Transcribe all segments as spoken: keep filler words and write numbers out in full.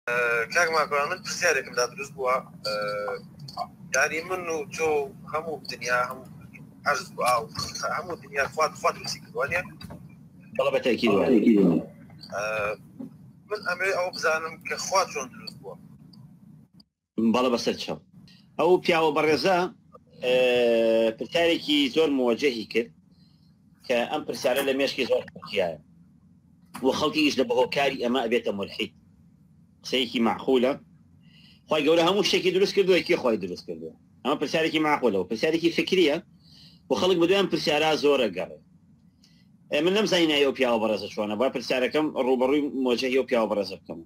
کاک ماکۆ من پرسیارێکم دا دروست بووە یاری من و تۆ هەموو دنیا هەموو عەرز بوو ئاو هەموو دنیا خوا خوا دروستی کردووە بەڵێ بەتەکید من ئەمێ ئەو بزانم کە خوا چۆن دروست بووە بەڵێ بەسەر چاو ئەو پیاوە بەڕێزە پرسیارێکی زۆر موەجەهی کرد کە ئەم پرسیارە لە مێشکی زۆر خەڵکیایە و خەڵکیش لە بەهۆکاری ئەمە ئەبێتە مولحید قسەیەکی معقولە خی گەورە هەموو شتێکی دروست کردووە کی خۆی دروست کردووە ئەمە پرسیارێکی معقولەوە پرسیارێکی فکریە و خەڵک بەدوایان پرسیارە زۆرە گەڕێ من نەمزانین ئەو پیاوە بەڕێزە چۆنە با پرسیارەکەم ڕوبەڕووی مۆجەهی و پیاوە بەڕێزە بکەم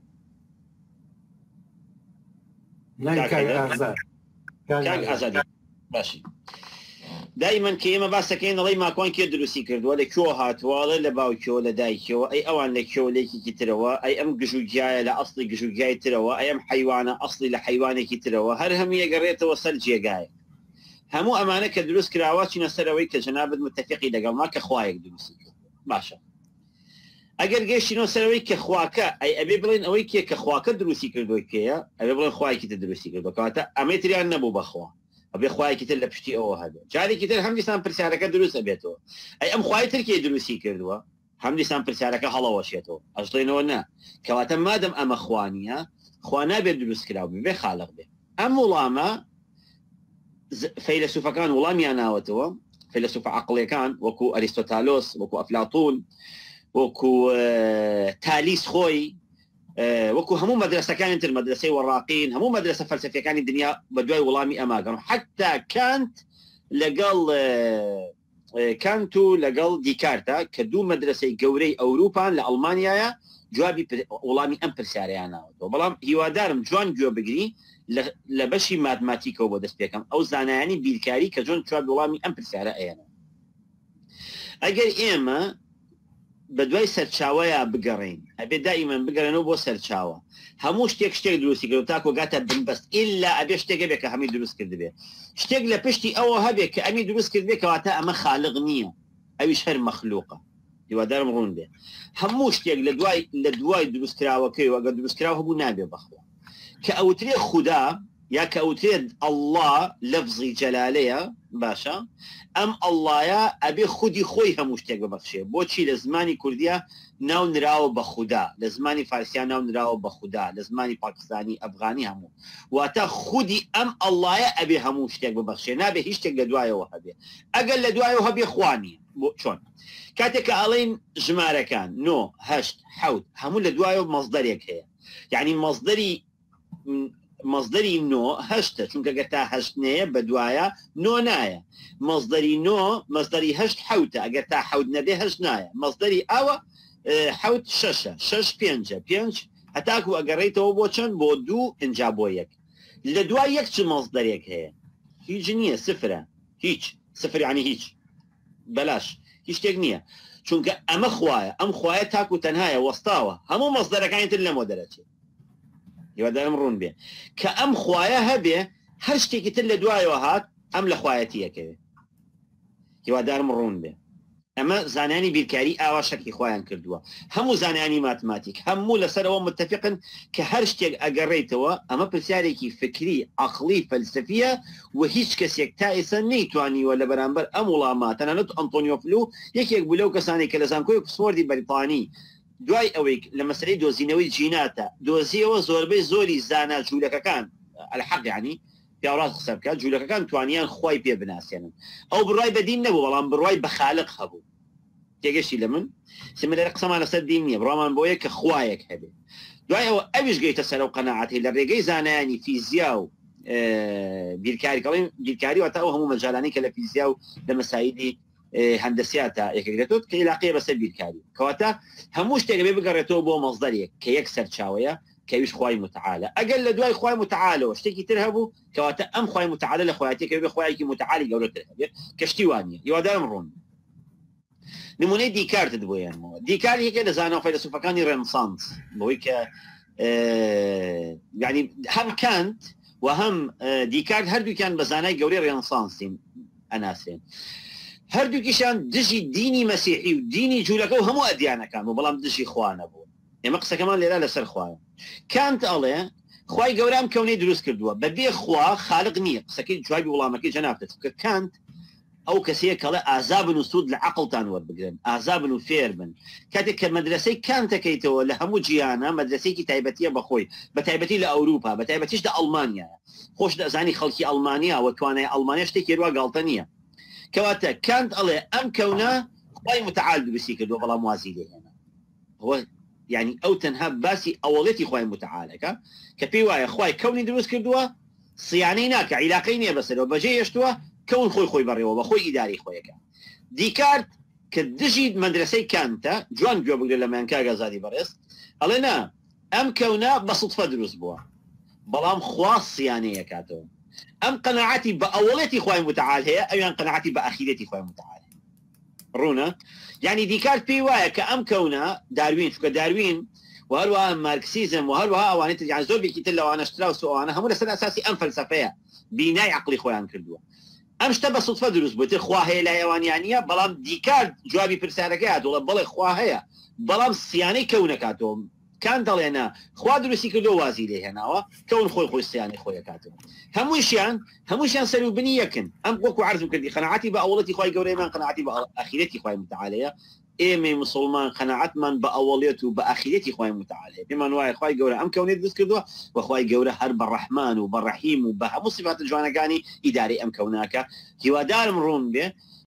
ئازادی باشی دایمەن کە ئێمە باسەکەین دەڵی ماکۆن کێ دروستی کردووە لە کۆ هاتوواڵە لە باوکیەوە لە دایکەوە ئەی ئەوان لە کێوەلێکی ترەوە ئەی ئەم گژوگیایە لە ئەسڵی گژوگیای ترەوە ئەم حیوانە ئەسڵی لە حیوانێکی ترەوە هەر هەموو یەگەڕێتەوە سەر جێگایە هەموو ئەمانە کە دروست کراوە چینە سەرەوەی کە جەنابەت متفقی لەگەڵ ما کە خوایەک دروستی باشە ئەگەر گەشتینەوە سەرەوەی کە خواکە ئەی ئەبێ بڵێن ئەوەی کێ کە خواکە دروستی کردوی کێیە ئەبێ بڵێن خوایەکی تر دروستی کردووە کەواتە ئەمەی تریان نەبوو بەخوا ئەبێ خوایەکی تر لە پشتی ئەوە هەبێ جارێکی تر هەم دیسان پرسیارەکە دروست ئەبێتەوە ئەی ئەم خوای ترکێ دروستی کردووە هەم دیسان پرسیارەکە هەڵەوەشێتەوە ئەشڵێنەوە نا کەواتە مادەم ئەمە خوانیە خوا نابێت دروست کراو بێ خالق بێ ئەم وڵامە فەیلسوفەکان وڵامیان ناوەتەوە فەیلسوف عەقڵیەکان وەکو ئەریستۆتالۆس وەکو ئەفلاتون وەکو تالیس خۆی وەکو هەموو مەدرسەکانی تر مەدرسەی وەڕاقین هەموو مەدرسە فەلسەفیەکانی دنیا بە دوای وڵامی ئەماگەن حتا کانت لەگەڵ کانت و لەگەڵ دیکارتە کە دوو مەدرسەی گەورەی ئەوروپان لە ئەڵمانیایە جوابی وڵامی ئەم پرسیارەیان ناوەتەوە بەڵام هیوادارم جوان گوێ بگری لە بەشی ماتماتیکەوە بۆ دەست پێکەم ئەو زانایانی بیرکاری کە جۆن جواب وڵامی ئەم پرسیارە ئەیەنە ئەگەر ئێمە بە دوای سەرچاوەیە بگەڕین ئەبێ دائیمەن بگەڕێنەوە بۆ سەرچاوە هەموو شتێک شتێک دروستی کرد تاکۆ گاتە بنبەست ئیلا ئەبێ شتێکە بێ کە هەمی دروست کرد بێ شتێک لە پشتی ئەوە هەبێت کە ئەمی دروست کرد بێ کەواتە ئەمە خالق نییە ئەویش هەر مەخلوقە هیوادارم ڕوون بێ هەموو شتێک لە دوای لە دوای دروستکراوەکەی وەگە دروستکراوە هەبوو نابێ بەخوا کە ئەوترێ خوددا یا کە ئەوترێت ئەڵڵا لەفزی جەلالەیە باشە ئەم ئەڵڵایە ئەبێ خودی خۆی هەموو شتێک ببەخشێ بۆچی لە زمانی کوردیا ناو نراوە بە خوددا لە زمانی فارسیان ناو نراوە بە خوددا لە زمانی پاکستانی ئەفغانی هەموو واتە خودی ئەم ئەڵڵایە ئەبێ هەموو شتێک ببەخشێ نابێ هیچ شتێک لە دوایەوە هەبێ ئەگەر لە دوایەوە هەبێ خوانی بۆ چۆن کاتێک کە ئەڵێن ژمارەکان نۆ هەشت حەوت هەموو لە دوایەوە مەزدەرێک هەیە یعنی مەزدەری مەزدەری نۆ هەشتە چونکە گە تا هەشتنەیە بە دوایە نۆ نایە مەزدەری نۆ مەزدەری هەشت حەوتە ئەگەر تا حەوت نەبێ هەشت نایە مەزدەری ئەوە حەوت شەشە شەش پێنجە پێنج هەتاکو ئەگەڕێیتەوە بۆ چەند بۆ دوو ئنجا بۆ یەک لە دوای یەک چ مەزدەرێک هەیە هیچ نییە سفرە هیچ سفر عنی هیچ بەلاش هیچ شتێک نییە چونکە ئەمە خوایە ئەم خوایە تاکو تەنهایە وەستاوە هەموو مەزدەرەکانی تر لەمە دەرەچێت هیوادارم ڕوون بێ کە ئەم خوایە هەبێ هەر شتێکی تر لە دوایەوە هات ئەم لە خوایەتیەکەوێ هیوادارم ڕوون بێ ئەمە زانانی بیرکاری ئاوا شەکی خۆیان کردووە هەموو زانانی ماتماتیک هەموو لەسەرەوە متفقن کە هەر شتێک ئەگەڕێیتەوە ئەمە پرسیارێکی فکری عەقڵی فەلسەفیە و هیچ کەسێک تا ئێستا نەیتوانیوە لە بەرامبەر ئەم وڵامات تەنانەت ئەنتۆنیۆ فلو یەکێک بوو لەو کەسانی کە لە زانکۆی ئۆکسفۆردی بەریتانی دوای ئەوەی لە مەسەلەی دۆزینەوەی جیناتە دۆزیەوە زۆربەی زۆری زانا جوولەکەکان الحەق ینی پیاڕاست قسە بکات جوولەکەکان توانیان خۆی پێ بناسێنن ئەو بڕای بەدین نەبوو بەڵام بڕای بە خالق هەبوو تێگەشتی لە من سمەلەرە قسەمان لەسەر دین نییە بڕامان بۆیە کە خوایەک هەبێ دوای ئەوە ئەویش گەیتە سەر و قەناعەتی لە ڕێگەی زانایانی فیزیا و بیرکاریڵین بیرکاری واتە ئەو هەموو مەجالانی کە لە فیزیا و لە مەسایدی هەندەسیاتە یەکێکرێتوت کە علاقەیە بەسەر بیرکاری کەواتە هەموو شتێک بێ بگەڕێتەوە بۆ مەزدەرێک کە یەک سەرچاوەیە کەویش خوای متعالە ئەگەر لە دوای خوای متعالەوە شتێکی تر هەبوو کەواتە ئەم خوای متعالە لە خوایەتێکە بێ خوایەکی متعالی گەورەتر هەبێت کەشتی وانیە هیوادارم ڕوون نمونەی دیکارتت بۆیانەوە دیکار یەکێ لە زانە فەیلسوفەکانی ڕێنسانس بۆی کە یعنی هەم کانت و هەم دیکارت هەردووکیان بە زانای گەورەی ڕێنسانسین ئەناسێن هەردووکیشان دژی دینی مەسیحی و دینی جوولەکە و هەموو ئەدیانەکان و بەڵام دژی خوا نەبوو ئێمە قسەکەمان لێرە لەسەر خوایە. کانت ئەڵێ خوای گەورە کەونەی دروست کردووە بەبێ خوا خالق نییە. قسەکەی جوابی وڵامەکەی جەنابێت کە کانت ئەو کەسەیە کەڵێ ئازابن و سوود لە عەقڵتان وەربگرن، ئازابن و فێر بن. کاتێک کە مەدرسەی کانتەکەیتەوە لە هەموو جیانە مەدرسەیەکی تایبەتیە بەخۆی، بە تایبەتی لە ئەوروپا، بە تایبەتیش لە ئەڵمانیا. خۆش دەزانی خەڵکی ئەڵمانیا و توانای ئەڵمانیا شتێکی وا گاڵتە نییە. کەواتە کانت ئەڵێ ئەم کەونە خوای متعال دروستی کردووە بەڵام وازی لێهێنا. يعني ئەو تەنها باسی ئەوڵێتی خوای متعالەکە کە پێی وایە خوای کەونی دروست کردووە سیانەی ناکە، عیلاقەی نییە بەسەرەوە، بەجێ هێشتووە کەون خۆی خۆی بەڕێوە بە خۆی ئیداری خۆیەکە. دیکارت کە دژی مەدرسەی کانتە جوان گوێ بگرێت لە مانکاگە ئازادی بەڕێز، ئەڵێ نا ئەم کەونە بە سوتفە دروست بووە بەڵام خوا سیانەیە کاتەوە. ئەم قەناعەتی بە ئەوڵێتی خوای متعال هەیە، ئەویان قەناعەتی بە ئەخیرەتی خوای متعال ڕوونە. یعنی دیکارت پێی وایە کە ئەم کەونە داروین چکە داروین و هەروەها مارکسیزم و هەروەها ئەوانێت یان زۆر بێکی تر لەوانە شتراوس و ئەوانە هەموو لەسەر ئاساسی ئەم فەلسەفەیە بینای عەقڵی خۆیان کردووە. ئەم شتە بە سوتفە دروست بووە، خوا هەیە لای ئەوانیانە، بەڵام دیکارت جوابی پرسیارەکەی هاتووە بەڵێ خوا هەیە بەڵام سیانەی کەونە کاتەوە. کان دەڵێنا خوا دروستی کردو وازی لێهێناوە کەون خۆی خۆی سیانەی خۆی کاتەوە. هەموویشیان هەمووشیان سەر و بنی یەکن. ئەم وەکو عەرزم کردی قەناعەتی بە ئەوڵەتی خوای گەورەیمان قەناعەتی بە ئەخیرەتی خوای متعالەیە. ئێمەی مسلمان قەناعەتمان بە ئەوڵێت و بە ئەخیرەتی خوای متعالەیە. پێمان وایە خوای گەورە ئەم کەونەی دروست کردووە و خوای گەورە هەر بە ڕەحمان و بە ڕەحیم و بە هەموو سیفات جوانەکانی ئیداری ئەم کەوناکە. هیوادارم ڕوون بێ